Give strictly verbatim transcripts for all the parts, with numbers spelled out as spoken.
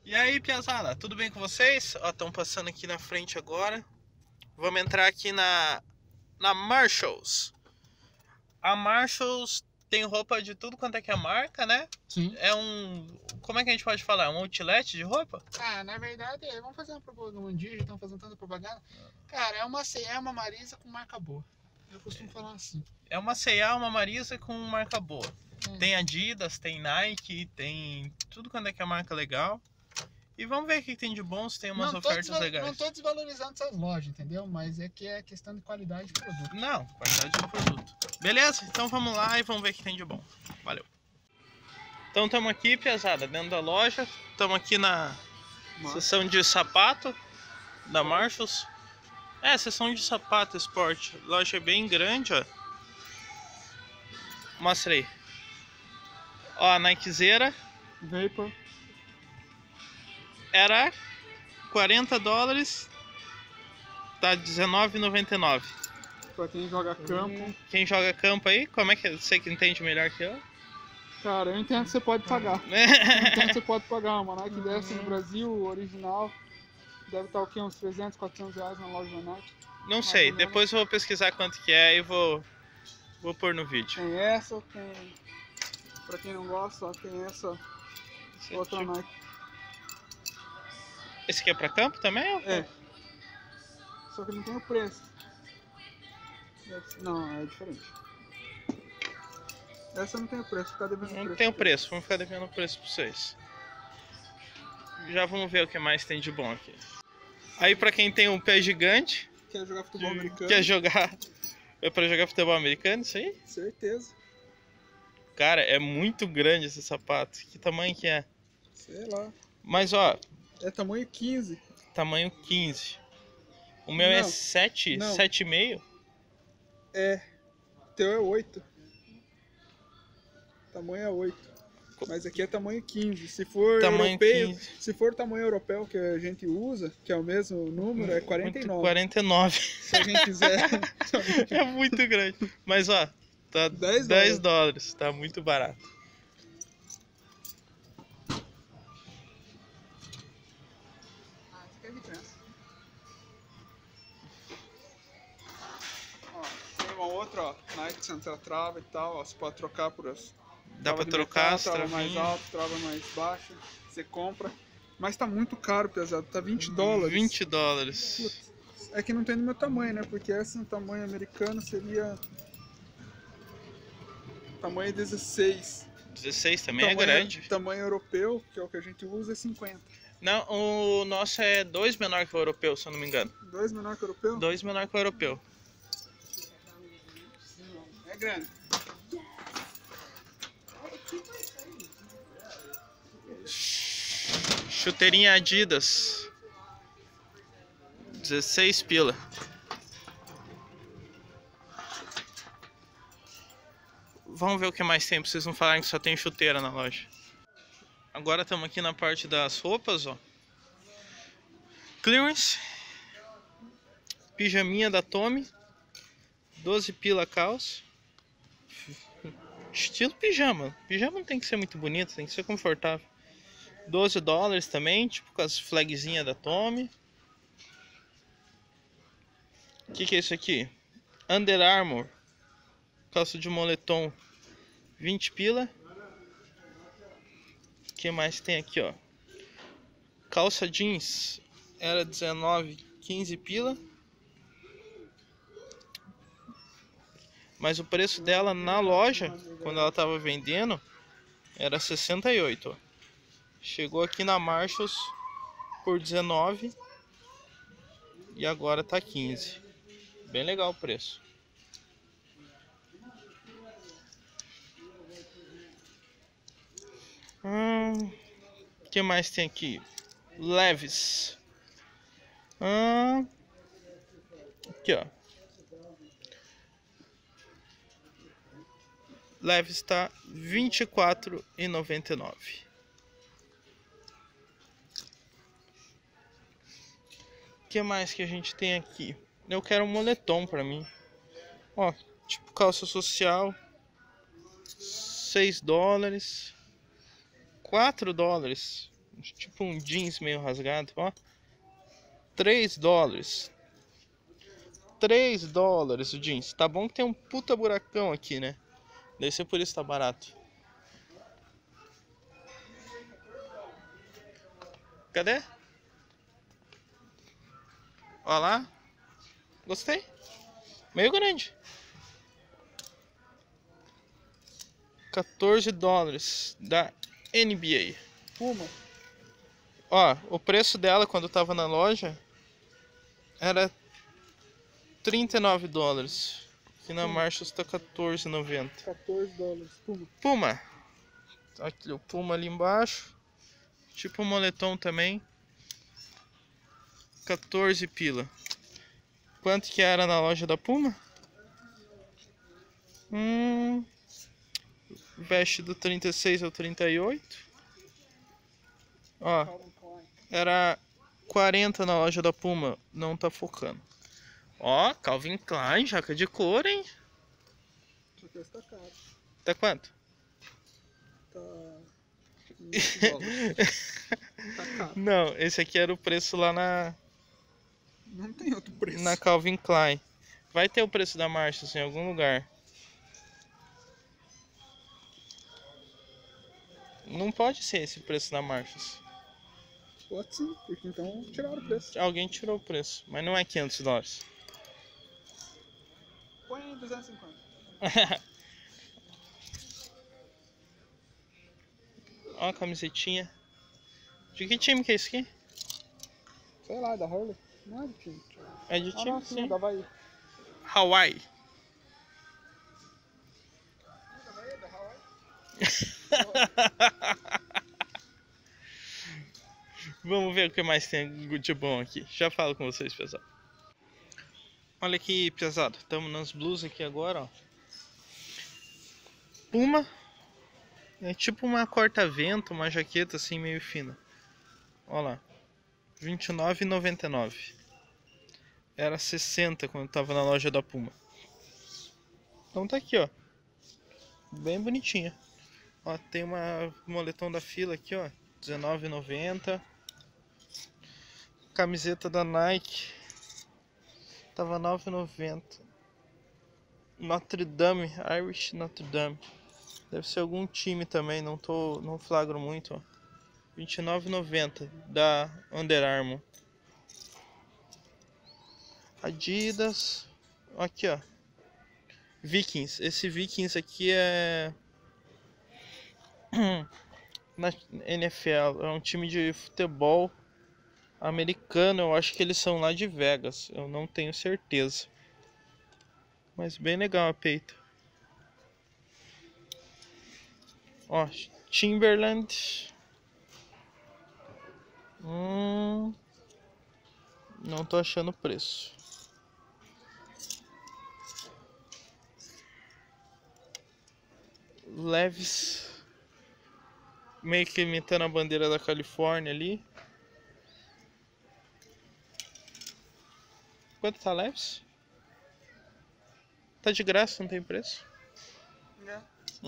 E aí, piazada, tudo bem com vocês? Ó, estão passando aqui na frente agora. Vamos entrar aqui na, na Marshalls. A Marshalls tem roupa de tudo quanto é que é marca, né? Sim. É um... Como é que a gente pode falar? É um outlet de roupa? Ah, na verdade, vamos fazer uma propaganda. Um dia já estão fazendo tanta propaganda. Cara, é uma C E, é uma Marisa com marca boa. Eu costumo falar assim. É uma C e A, uma Marisa com marca boa. É. Tem Adidas, tem Nike, tem tudo quanto é que é marca legal. E vamos ver o que tem de bom, se tem umas Não tô ofertas desval- legais. Não tô desvalorizando essas lojas, entendeu? Mas é que é questão de qualidade de produto. Não, qualidade do produto. Beleza? Então vamos lá e vamos ver o que tem de bom. Valeu. Então estamos aqui, piazada, dentro da loja. Estamos aqui na seção de sapato da Marshalls. É, seção de sapato esporte. Loja bem grande, ó. Mostra aí. Ó, a Nikezeira Vapor. era quarenta dólares. Tá dezenove e noventa e nove. Pra quem joga campo. Quem joga campo aí, como é que você que entende melhor que eu? Cara, eu entendo que você pode pagar. Eu entendo que você pode pagar. Uma Nike dessa no Brasil, original, deve estar o quê? Uns trezentos, quatrocentos reais na loja da Nike. Não sei, depois eu vou pesquisar quanto que é e vou, vou pôr no vídeo. Tem essa, tem... Pra quem não gosta, ó, tem essa Esse, outra tipo- Nike. Esse aqui é pra campo também? Ou... É. Só que não tem o preço. Essa- Não, é diferente. Essa não tem o preço, fica devendo o Não preço. tem o preço, vamos ficar devendo o preço pra vocês. Já vamos ver o que mais tem de bom aqui. Aí pra quem tem um pé gigante, Quer jogar futebol que americano? quer jogar... É pra jogar futebol americano isso aí? Certeza. Cara, é muito grande esse sapato. Que tamanho que é? Sei lá. Mas ó, É tamanho quinze. tamanho quinze. O meu é Não, sete, não. sete e meio. É. O teu é oito. Tamanho é oito. Mas aqui é tamanho quinze. Se for Tamanho europeu, quinze. se for tamanho europeu que a gente usa, que é o mesmo número, é quarenta e nove. quarenta e nove. Se alguém quiser. se alguém É muito grande. Mas ó, tá dez dez dólares. Tá muito barato. Ah, esse aqui é de criança. Ó, tem uma outra, ó, Nike Santa Trava e tal, ó, você pode trocar por as. Dá trava pra de trocar metal, as trava mais travinhas. alto, trava mais baixa, você compra. Mas tá muito caro, pesado, tá vinte dólares. vinte dólares. Putz, é que não tem no meu tamanho, né? Porque essa no tamanho americano seria tamanho dezesseis. dezesseis também tamanho, é grande. Tamanho europeu, que é o que a gente usa, é cinquenta. Não, o nosso é dois menor que o europeu, se eu não me engano. Dois menor que o europeu? Dois menor que o europeu. É grande. Chuteirinha Adidas. dezesseis pila. Vamos ver o que mais tem, pra vocês não falarem que só tem chuteira na loja. Agora estamos aqui na parte das roupas, ó. Clearance. Pijaminha da Tommy. doze pila a calça. Estilo pijama. Pijama não tem que ser muito bonito, tem que ser confortável. doze dólares também, tipo com as flagzinhas da Tommy. O que, que é isso aqui? Under Armour. Calça de moletom. vinte pila. O que mais tem aqui, ó? Calça jeans. Era dezenove, quinze pila. Mas o preço dela na loja, quando ela tava vendendo, era sessenta e oito, ó. Chegou aqui na Marshalls por dezenove e agora tá quinze. Bem legal o preço. Hum, o que mais tem aqui? Levi's. Hum, aqui, ó. Levi's está vinte e quatro reais e noventa e nove. O que mais que a gente tem aqui? Eu quero um moletom pra mim. Ó, tipo calça social. seis dólares. quatro dólares. tipo um jeans meio rasgado, ó. três dólares. três dólares o jeans. Tá bom que tem um puta buracão aqui, né? Deve ser por isso que tá barato. Cadê? Ó lá. Gostei. Meio grande. quatorze dólares da N B A. Puma. Ó, o preço dela quando tava na loja era trinta e nove dólares. Aqui na Marshalls tá quatorze e noventa. quatorze dólares. Puma. Puma. Aqui o Puma ali embaixo. Tipo um moletom também. quatorze pila. Quanto que era na loja da Puma? Hum... Veste do trinta e seis ao trinta e oito. Ó, era quarenta na loja da Puma. Não tá focando. Ó, Calvin Klein, jaca de couro, hein? Só que esse tá caro. Tá quanto? Tá... tá caro. Não, esse aqui era o preço lá na... Não tem outro preço. Na Calvin Klein. Vai ter o preço da Marshalls em algum lugar. Não pode ser esse preço da Marshalls. Pode sim, porque então tiraram o preço. Alguém tirou o preço, mas não é quinhentos dólares. Põe em duzentos e cinquenta. Ó a camisetinha. De que time que é esse aqui? Sei lá, é da Hurley. Não é de time. É de Ah, time, não, sim, sim. é da Havaí. Hawaii. Vamos ver o que mais tem de bom aqui. Já falo com vocês, pessoal. Olha aqui, pesado. Estamos nas blusas aqui agora, ó. Puma. É tipo uma corta-vento, uma jaqueta assim meio fina. Olha lá. vinte e nove reais e noventa e nove centavos. Era sessenta quando tava na loja da Puma. Então tá aqui, ó. Bem bonitinha. Ó, tem uma moletom da fila aqui, ó. dezenove reais e noventa centavos. Camiseta da Nike. Tava nove reais e noventa centavos. Notre Dame, Irish Notre Dame. Deve ser algum time também, não tô, não flagro muito, ó. vinte e nove reais e noventa centavos da Under Armour. Adidas. Aqui, ó. Vikings. Esse Vikings aqui é na N F L, é um time de futebol americano. Eu acho que eles são lá de Vegas, eu não tenho certeza, mas bem legal a peita. Ó, Timberland. Hum, não tô achando o preço. Leves, meio que imitando a bandeira da Califórnia ali. Quanto tá Leves? Tá de graça, não tem preço? É.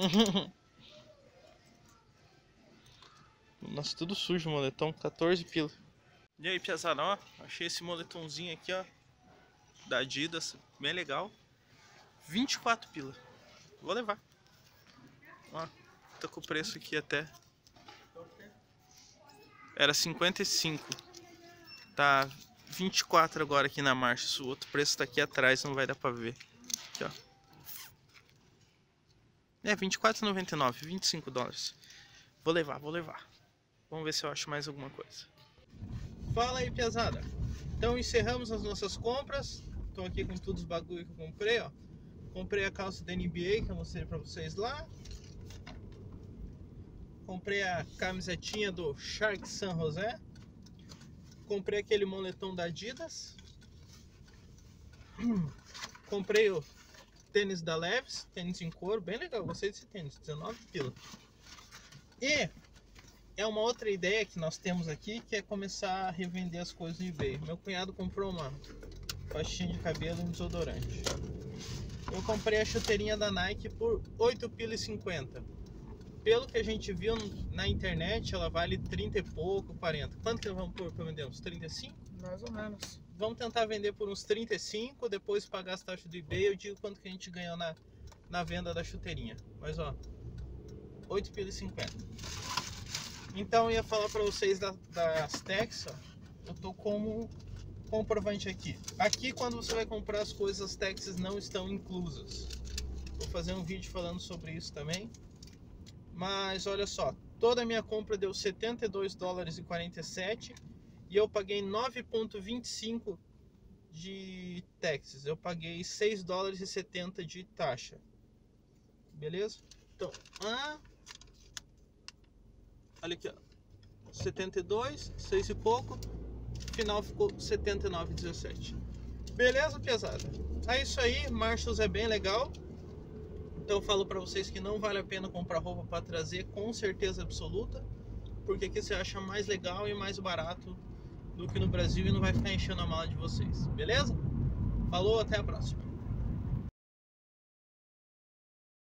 Nossa, tudo sujo o moletom, quatorze pila. E aí, piazada, ó, achei esse moletomzinho aqui, ó, da Adidas, bem legal. vinte e quatro pila. Vou levar. Ó, tá com o preço aqui até. Era cinquenta e cinco. Tá vinte e quatro agora aqui na Marshalls. O outro preço tá aqui atrás, não vai dar pra ver. Aqui, ó. É, vinte e quatro reais e noventa e nove centavos, vinte e cinco dólares. Vou levar, vou levar. Vamos ver se eu acho mais alguma coisa. Fala aí, piazada. Então encerramos as nossas compras. Tô aqui com todos os bagulho que eu comprei, ó. Comprei a calça da N B A que eu mostrei pra vocês lá. Comprei a camisetinha do Shark San José. Comprei aquele moletom da Adidas. Comprei o tênis da Leves, tênis em couro, bem legal, gostei desse tênis, dezenove pila. E é uma outra ideia que nós temos aqui, que é começar a revender as coisas no eBay. Meu cunhado comprou uma pastinha de cabelo e um desodorante. Eu comprei a chuteirinha da Nike por oito pila e cinquenta. pelo que a gente viu na internet, ela vale trinta e pouco, quarenta. Quanto que nós vamos pôr para vender? Uns trinta e cinco? Mais ou menos. Vamos tentar vender por uns trinta e cinco, depois pagar as taxas do eBay. Eu digo quanto que a gente ganhou na, na venda da chuteirinha. Mas ó, oito reais e cinquenta. Então eu ia falar para vocês da, das Tex, ó. Eu tô como comprovante aqui. Aqui quando você vai comprar as coisas, as taxas não estão inclusas. Vou fazer um vídeo falando sobre isso também. Mas olha só, toda a minha compra deu setenta e dois dólares e quarenta e sete e eu paguei nove vírgula vinte e cinco de taxas. Eu paguei seis dólares e setenta de taxa. Beleza? Então, ah, olha aqui, ó. setenta e dois, seis e pouco. Final ficou setenta e nove vírgula dezessete. Beleza, pesada? É isso aí, Marshalls é bem legal. Então eu falo pra vocês que não vale a pena comprar roupa para trazer, com certeza absoluta, porque aqui você acha mais legal e mais barato do que no Brasil e não vai ficar enchendo a mala de vocês. Beleza? Falou, até a próxima.